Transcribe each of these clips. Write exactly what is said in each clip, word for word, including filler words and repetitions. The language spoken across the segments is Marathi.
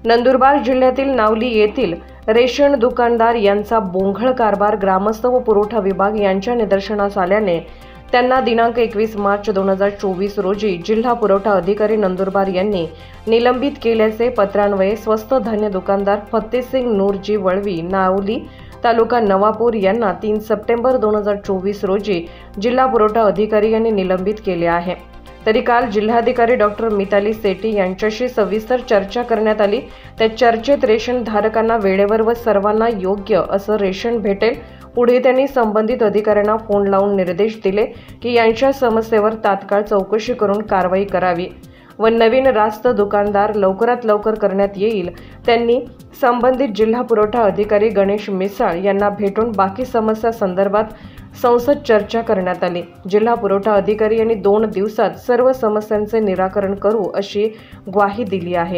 नंदुरबार जिल्ह्यातील नावली येथील रेशन दुकानदार यांचा बोंघळ कारभार ग्रामस्थ व पुरवठा विभाग यांच्या निदर्शनास आल्याने त्यांना दिनांक एकवीस मार्च दोन हजार चोवीस रोजी जिल्हा पुरवठा अधिकारी नंदुरबार यांनी निलंबित केल्याचे पत्रान्वये स्वस्त धान्य दुकानदार फतेसिंग नूरजी वळवी नावली तालुका नवापूर यांना तीन सप्टेंबर दोन हजार चोवीस रोजी जिल्हा पुरवठा अधिकारी यांनी निलंबित केले आहे। तरी काल जिल्हाधिकारी डॉक्टर मिताली सेठी यांच्याशी सविस्तर चर्चा करण्यात आली। त्या चर्चेत रेशन धारकांना वेळेवर व सर्वांना योग्य असं रेशन भेटेल। पुढे त्यांनी संबंधित अधिकाऱ्यांना फोन लावून निर्देश दिले की यांच्या समस्येवर तात्काळ चौकशी करून कारवाई करावी व नवीन रास्त दुकानदार लवकरात लवकर करण्यात येईल। त्यांनी संबंधित जिल्हा पुरवठा अधिकारी गणेश मिसाळ यांना भेटून बाकी समस्या संदर्भात संसद चर्चा करण्यात आली। जिल्हा पुरवठा अधिकारी यांनी दोन दिवसात सर्व समस्यांचे निराकरण करू अशी ग्वाही दिली आहे।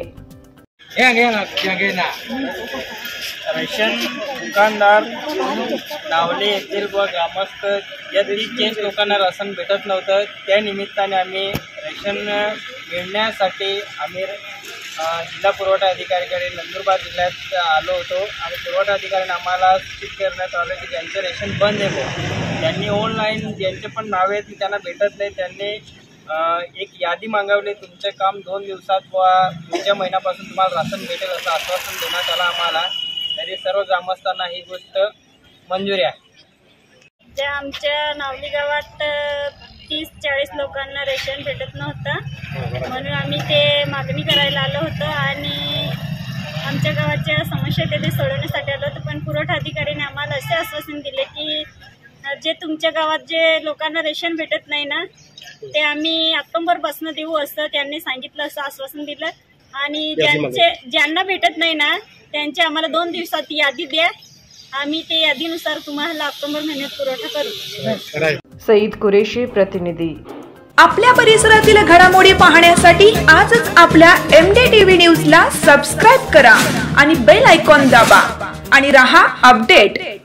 रेशन दुकानदार नावले येथील व ग्रामस्थ या तीस लोकांना राशन भेटत नव्हतं। त्या निमित्ताने आम्ही रेशन मिळण्यासाठी आम्ही जिल्हा पुरवठा अधिकाऱ्याकडे नंदुरबार जिल्ह्यात आलो होतो आणि पुरवठा अधिकाऱ्यांनी आम्हाला सूचित करण्यात आलं की ज्यांचं रेशन बंद आहे त्यांनी ऑनलाईन ज्यांचे पण नाव आहेत त्यांना भेटत नाही, त्यांनी एक यादी मागवली। तुमचे काम दोन दिवसात व पुढच्या महिन्यापासून तुम्हाला राशन भेटेल असं आश्वासन देण्यात आलं आम्हाला। तरी सर्व ग्रामस्थांना ही गोष्ट मंजुरी आहे। ज्या आमच्या नावली गावात तीस चाळीस लोकांना रेशन भेटत नव्हतं म्हणून आम्ही ते मागणी करायला आलो होतो आणि आमच्या गावाच्या समस्या ते सोडवण्यासाठी आलो होतो। पण पुरवठा अधिकाऱ्याने आम्हाला असे आश्वासन दिले की जे तुमच्या गावात जे लोकांना रेशन भेटत नाही ना ते आम्ही ऑक्टोबर पासून देऊ असं त्यांनी सांगितलं, असं आश्वासन दिलं। आणि ज्यांचे ज्यांना भेटत नाही ना त्यांची आम्हाला दोन दिवसात यादी द्या, आम्ही ते यादीनुसार तुम्हाला ऑक्टोबर महिन्यात पुरवठा करू। सईद कुरेशी, प्रतिनिधी। आपल्या परिसरातील घडामोडी पाहण्यासाठी आजच आपल्या एम डी टीव्ही न्यूज ला सबस्क्राईब करा आणि बेल आयकॉन दाबा आणि रहा अपडेट।